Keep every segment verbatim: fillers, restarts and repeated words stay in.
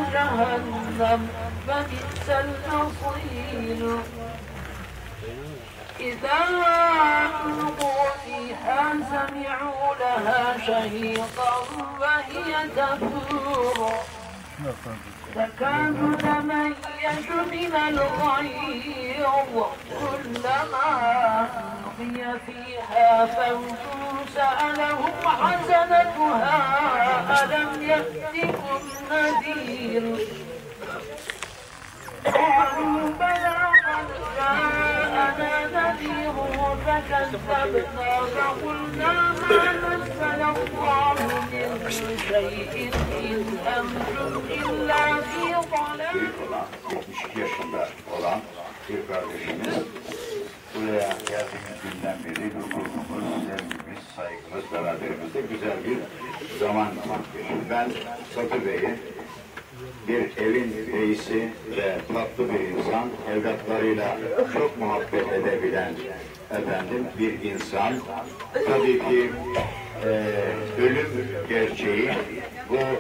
جهنم فبئس المصير إذا ألقوا فيها سمعوا لها شهيقا وهي تفور تكاد تميز من الغيظ كلما ألقي فيها فوج سألهم حسنتها ألم يأتكم نذير قالوا بلى قد جاءنا نذير فكذبنا فقلنا ما نزل الله من شيء إن أنتم إلا في ضلال. yetmiş iki yaşında olan bir kardeşimiz buraya geldiğimiz günden beri hukukumuz, sevgimiz, saygımız beraberimizde güzel bir zaman geçti. Ben Satı Bey'i bir evin reisi ve tatlı bir insan, evlatlarıyla çok muhabbet edebilen efendim bir insan. Tabii ki e, ölüm gerçeği bu e,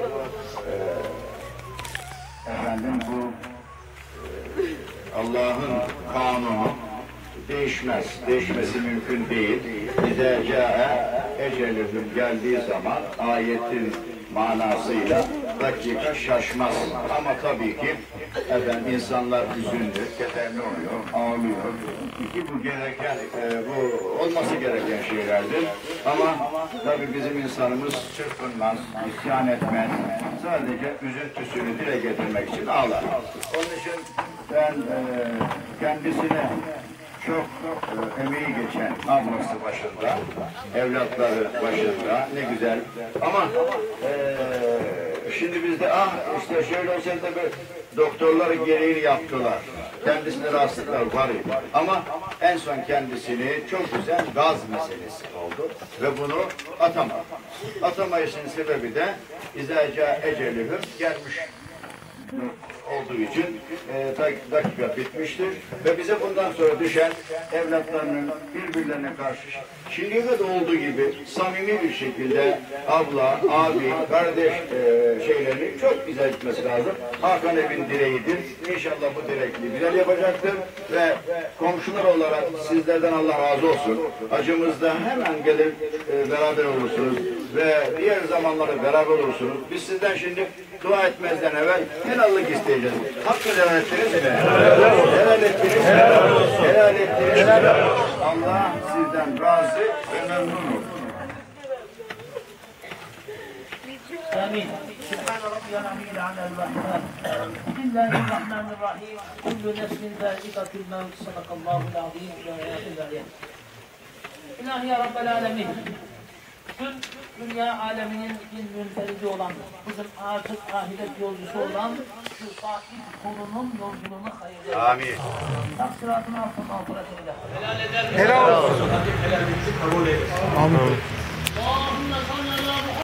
efendim bu e, Allah'ın kanunu değişmez. Değişmesi mümkün değil. İzâ câe ecelühüm geldiği zaman ayetin manasıyla dakika şaşmaz. Ama tabii ki efendim insanlar üzüldü, kederli oluyor, ağlıyor. Ki bu gereken, e, bu olması gereken şeylerdir. Ama tabii bizim insanımız çırpınmaz, isyan etmez. Sadece üzüntüsünü dile getirmek için ağlar. Onun için ben e, kendisine çok e, emeği geçen ablası başında, evlatları başında, ne güzel. Ama e, şimdi bizde ah işte şöyle olsaydı da böyle doktorları gereğini yaptılar. Kendisine rahatsızlıklar var idi. Ama en son kendisini çok güzel gaz meselesi oldu ve bunu atamadı. Atamayışın sebebi de İzâ ecelühüm gelmiş olduğu için e, dakika bitmiştir ve bize bundan sonra düşen evlatlarının birbirlerine karşı şimdiye de olduğu gibi samimi bir şekilde abla, abi, kardeş e, şeylerini çok güzel gitmesi lazım. Hakan evin direğidir. İnşallah bu dilekliği güzel yapacaktır ve komşular olarak sizlerden Allah razı olsun. Acımızda hemen gelip e, beraber olursunuz ve diğer zamanlarda beraber olursunuz. Biz sizden şimdi dua etmezden evvel helallik isteyeceğiz. Hakkı helal ettiniz mi? Helal ettiniz mi? Helal ettiniz mi? Allah sizden razı ve memnun olsun. آمين. سبحان ربي العظيم على الرحمن. بسم الله الرحمن الرحيم. كل نفس ذائقة الموت. صدق الله العظيم وآيات العليم. İlahi ya Rabbel Alemin. Tüm dünya aleminin bir münferidi olan, bizim artık ahiret yolcusu olan şu sahip konunun yolculuğunu hayırlı. Amin. Taksiratını altın mağfiretini. Helal olsun. Helal olsun. Amin.